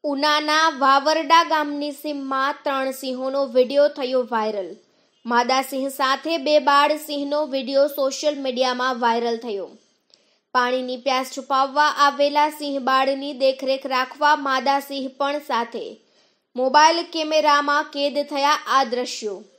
ઉનાના વાવરડા ગામની સીમમાં 3 સિંહોનો વિડીયો થયો વાયરલ। માદા સિંહ સાથે 2 બાળ સિંહનો વિડીયો સોશિયલ મીડિયામાં વાયરલ થયો। પાણીની પ્યાસ છુપાવવા આવેલા સિંહ બાળની દેખરેખ રાખવા માદા સિંહ પણ સાથે મોબાઈલ કેમેરામાં કેદ થયા આ દ્રશ્યો।